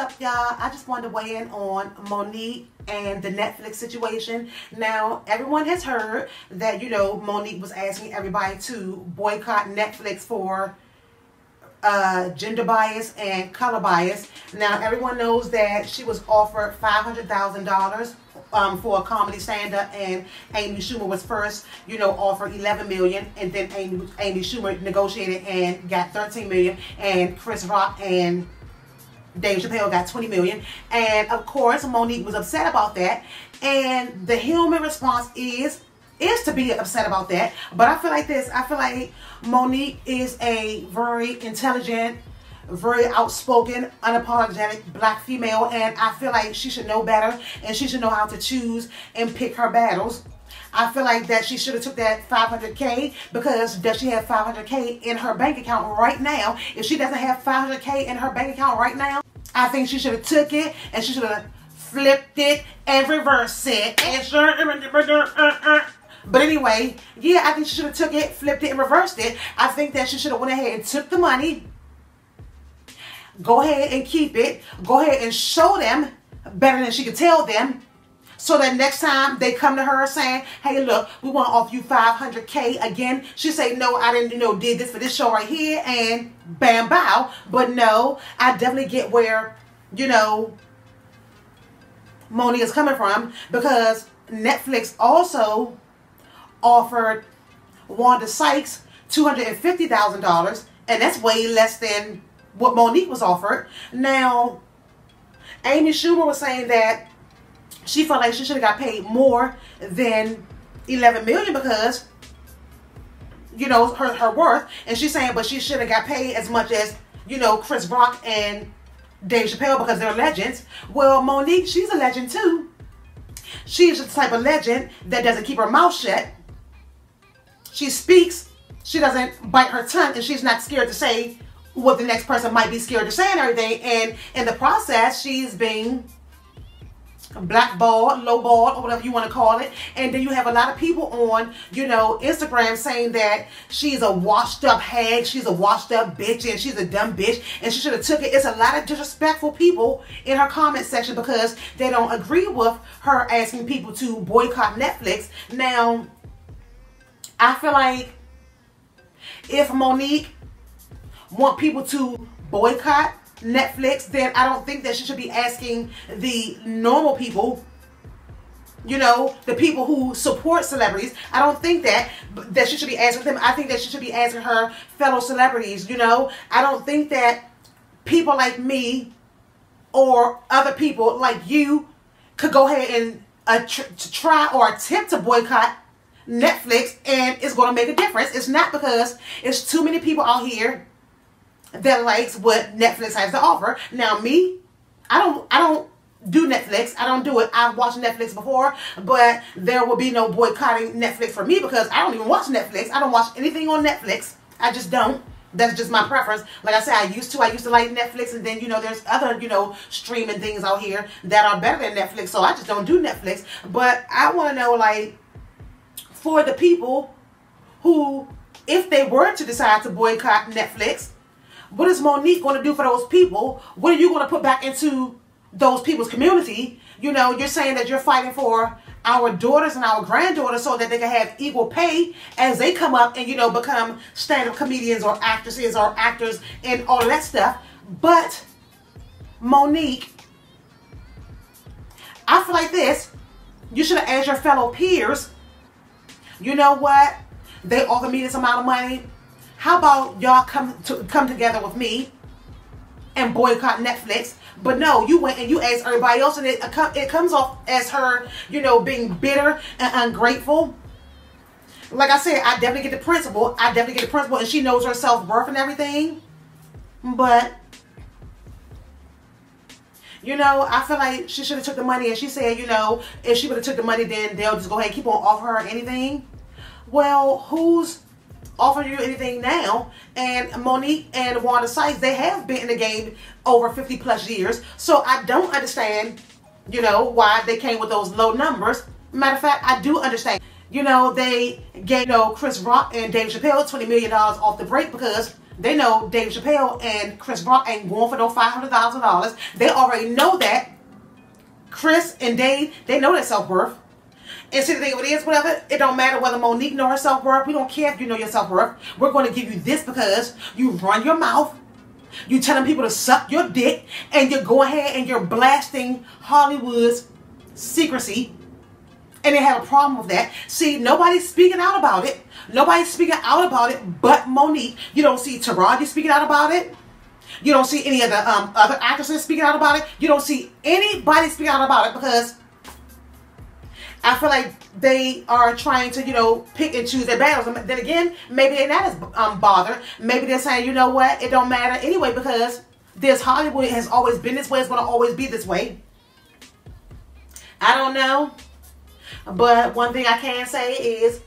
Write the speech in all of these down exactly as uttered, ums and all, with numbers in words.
up, y'all? I just wanted to weigh in on Monique and the Netflix situation. Now, everyone has heard that, you know, Monique was asking everybody to boycott Netflix for uh, gender bias and color bias. Now, everyone knows that she was offered five hundred thousand dollars um, for a comedy stand-up, and Amy Schumer was first, you know, offered eleven million dollars, and then Amy, Amy Schumer negotiated and got thirteen million dollars, and Chris Rock and Dave Chappelle got twenty million dollars. And of course, Monique was upset about that, and the human response is is to be upset about that. But I feel like this, I feel like Monique is a very intelligent, very outspoken, unapologetic black female, and I feel like she should know better, and she should know how to choose and pick her battles. I feel like that she should have took that five hundred K, because does she have five hundred K in her bank account right now? If she doesn't have five hundred K in her bank account right now, I think she should have took it, and she should have flipped it and reversed it. And sure, but anyway, yeah, I think she should have took it, flipped it, and reversed it. I think that she should have went ahead and took the money. Go ahead and keep it. Go ahead and show them better than she could tell them, so that next time they come to her saying, hey, look, we want to offer you five hundred K again, she say, no, I didn't, you know, did this for this show right here, and bam, bow. But no, I definitely get where, you know, Monique is coming from, because Netflix also offered Wanda Sykes two hundred fifty thousand dollars, and that's way less than what Monique was offered. Now, Amy Schumer was saying that she felt like she should have got paid more than eleven million dollars because, you know, her, her worth. And she's saying, but she should have got paid as much as, you know, Chris Rock and Dave Chappelle, because they're legends. Well, Monique, she's a legend too. She's the type of legend that doesn't keep her mouth shut. She speaks. She doesn't bite her tongue, and she's not scared to say what the next person might be scared to say and everything. And in the process, she's being blackballed, lowballed, or whatever you want to call it. And then you have a lot of people on, you know, Instagram saying that she's a washed up hag, she's a washed up bitch, and she's a dumb bitch, and she should have took it. It's a lot of disrespectful people in her comment section because they don't agree with her asking people to boycott Netflix. Now, I feel like if Monique want people to boycott Netflix, then I don't think that she should be asking the normal people, you know, the people who support celebrities. I don't think that that she should be asking them. I think that she should be asking her fellow celebrities, you know. I don't think that people like me or other people like you could go ahead and uh, tr try or attempt to boycott Netflix, and it's going to make a difference. It's not because it's too many people out here that likes what Netflix has to offer. Now, me, I don't, I don't do Netflix. I don't do it. I've watched Netflix before, but there will be no boycotting Netflix for me because I don't even watch Netflix. I don't watch anything on Netflix. I just don't. That's just my preference. Like I said, I used to. I used to like Netflix, and then, you know, there's other, you know, streaming things out here that are better than Netflix, so I just don't do Netflix. But I want to know, like, for the people who, if they were to decide to boycott Netflix, what is Monique going to do for those people? What are you going to put back into those people's community? You know, you're saying that you're fighting for our daughters and our granddaughters so that they can have equal pay as they come up and, you know, become stand-up comedians or actresses or actors and all that stuff. But Monique, I feel like this. You should have asked your fellow peers, you know what? They offer me this amount of money. How about y'all come to come together with me and boycott Netflix? But no, you went and you asked everybody else, and it it comes off as her, you know, being bitter and ungrateful. Like I said, I definitely get the principle. I definitely get the principle, and she knows her self-worth and everything. But, you know, I feel like she should have took the money, and she said, you know, if she would have took the money, then they'll just go ahead and keep on offering her anything. Well, who's offering you anything now? And Monique and Wanda Sykes, they have been in the game over fifty plus years. So I don't understand, you know, why they came with those low numbers. Matter of fact, I do understand. You know, they gave, you know, Chris Rock and Dave Chappelle twenty million dollars off the break because They know Dave Chappelle and Chris Rock ain't going for no five hundred thousand dollars. They already know that. Chris and Dave, they know their self-worth. And see the thing, what it is, whatever, it don't matter whether Monique know her self-worth. We don't care if you know your self-worth. We're going to give you this because you run your mouth. You telling people to suck your dick. And you go ahead and you're blasting Hollywood's secrecy. And they have a problem with that. See, nobody's speaking out about it. Nobody's speaking out about it but Monique. You don't see Taraji speaking out about it. You don't see any of the um, other actresses speaking out about it. You don't see anybody speaking out about it because I feel like they are trying to, you know, pick and choose their battles. And then again, maybe they're not as um, bothered. Maybe they're saying, you know what, it don't matter anyway because this Hollywood has always been this way. It's going to always be this way. I don't know. But one thing I can say is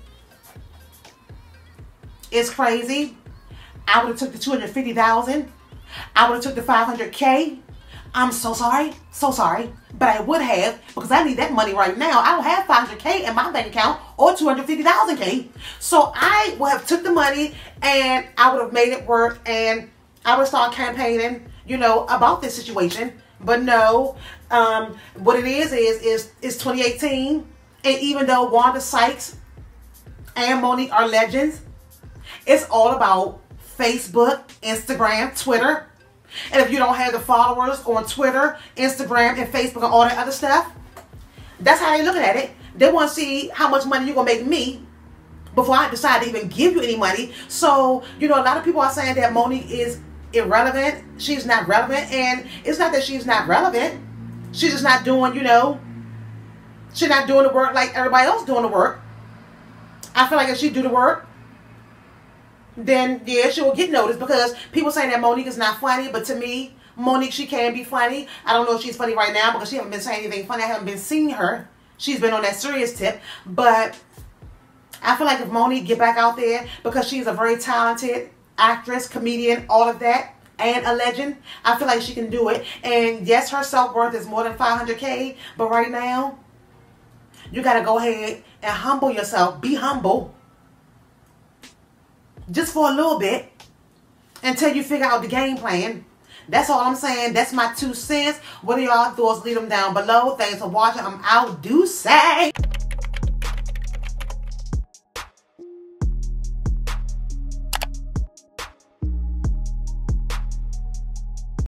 it's crazy. I would have took the two hundred fifty thousand dollars. I would have took the five hundred K. I'm so sorry. So sorry. But I would have because I need that money right now. I don't have five hundred K in my bank account or two hundred fifty thousand K. So I would have took the money and I would have made it work and I would start campaigning, you know, about this situation. But no, um, what it is is is is twenty eighteen. And even though Wanda Sykes and Monique are legends, it's all about Facebook, Instagram, Twitter. And if you don't have the followers on Twitter, Instagram, and Facebook and all that other stuff, that's how they're looking at it. They want to see how much money you're going to make me before I decide to even give you any money. So, you know, a lot of people are saying that Monique is irrelevant. She's not relevant. And it's not that she's not relevant. She's just not doing, you know, she's not doing the work like everybody else doing the work. I feel like if she do the work, then yeah, she will get noticed because people saying that Monique is not funny, but to me, Monique, she can be funny. I don't know if she's funny right now because she haven't been saying anything funny. I haven't been seeing her. She's been on that serious tip, but I feel like if Monique get back out there because she's a very talented actress, comedian, all of that, and a legend, I feel like she can do it. And yes, her self-worth is more than five hundred K, but right now, you got to go ahead and humble yourself. Be humble. Just for a little bit. Until you figure out the game plan. That's all I'm saying. That's my two cents. What are y'all thoughts? Leave them down below. Thanks for watching. I'm out. Do say.